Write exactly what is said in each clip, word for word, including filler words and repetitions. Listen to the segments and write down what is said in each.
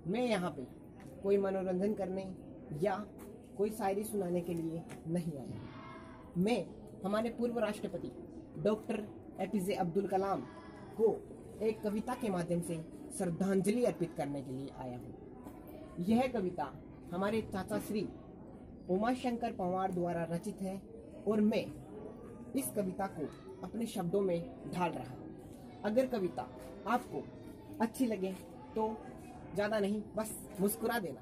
मैं यहाँ पे कोई मनोरंजन करने या कोई शायरी सुनाने के लिए नहीं आया। मैं हमारे पूर्व राष्ट्रपति डॉक्टर एपीजे अब्दुल कलाम को एक कविता के माध्यम से श्रद्धांजलि अर्पित करने के लिए आया हूँ। यह कविता हमारे चाचा श्री उमाशंकर पंवार द्वारा रचित है और मैं इस कविता को अपने शब्दों में ढाल रहा हूँ। अगर कविता आपको अच्छी लगे तो ज्यादा नहीं, बस मुस्कुरा देना।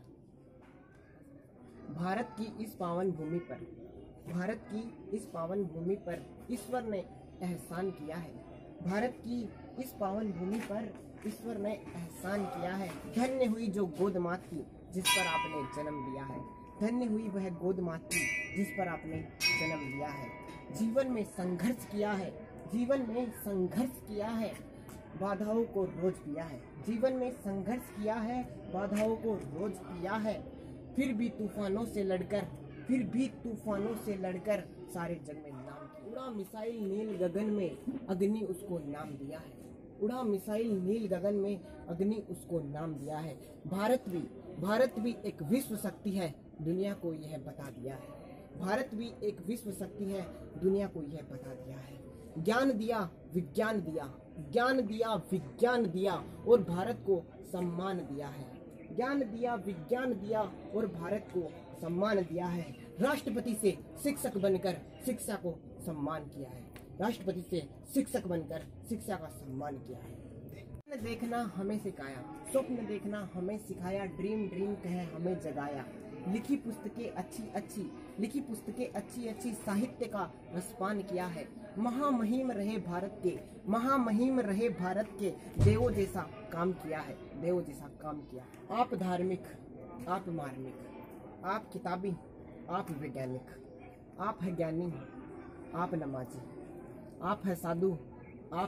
भारत की इस पावन भूमि पर भारत की इस पावन भूमि पर ईश्वर ने एहसान किया है। भारत की इस पावन भूमि पर ईश्वर ने एहसान किया है। धन्य हुई जो गोद माती जिस पर आपने जन्म लिया है। धन्य हुई वह गोद माती जिस पर आपने जन्म लिया है। जीवन में संघर्ष किया है, जीवन में संघर्ष किया है, बाधाओं को रोज पिया है। जीवन में संघर्ष किया है, बाधाओं को रोज पिया है। फिर भी तूफानों से लड़कर फिर भी तूफानों से लड़कर सारे जग में नाम किया। उड़ा मिसाइल नील गगन में अग्नि उसको नाम दिया है। उड़ा मिसाइल नील गगन में अग्नि उसको नाम दिया है। भारत भी भारत भी एक विश्व शक्ति है, दुनिया को यह बता दिया है। भारत भी एक विश्व शक्ति है, दुनिया को यह बता दिया है। ज्ञान दिया विज्ञान दिया, ज्ञान दिया विज्ञान दिया और भारत को सम्मान दिया है। ज्ञान दिया विज्ञान दिया और भारत को सम्मान दिया है। राष्ट्रपति से शिक्षक बनकर शिक्षा को सम्मान किया है। राष्ट्रपति से शिक्षक बनकर शिक्षा का सम्मान किया है। स्वप्न देखना हमें सिखाया, स्वप्न देखना हमें सिखाया, ड्रीम ड्रीम कहे हमें जगाया। लिखी पुस्तकें अच्छी अच्छी लिखी पुस्तकें अच्छी अच्छी साहित्य का रसपान किया है। महामहिम रहे भारत के महामहिम रहे भारत के देवों जैसा काम किया है, देवों जैसा काम किया। आप धार्मिक, आप मार्मिक, आप किताबी, आप वैज्ञानिक, आप है ज्ञानी, आप नमाजी, आप है साधु, आप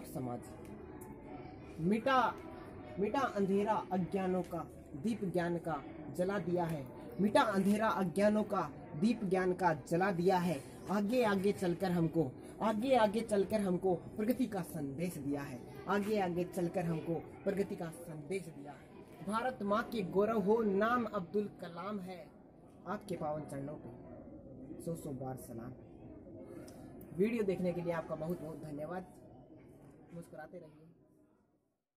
समाजी। मिटा मिटा अंधेरा अज्ञानों का दीप ज्ञान का जला दिया है। मिटा अंधेरा अज्ञानों का दीप ज्ञान का जला दिया है। आगे आगे चलकर हमको आगे आगे चलकर हमको प्रगति का संदेश दिया है। आगे आगे चलकर हमको प्रगति का संदेश दिया है। भारत माँ के गौरव हो, नाम अब्दुल कलाम है। आपके पावन चरणों पे सौ सौ बार सलाम। वीडियो देखने के लिए आपका बहुत बहुत धन्यवाद। मुस्कुराते रहिए।